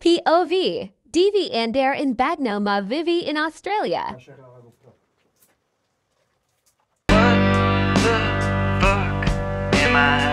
POV. Divi andare in bagno ma vivi in Australia. What the fuck am I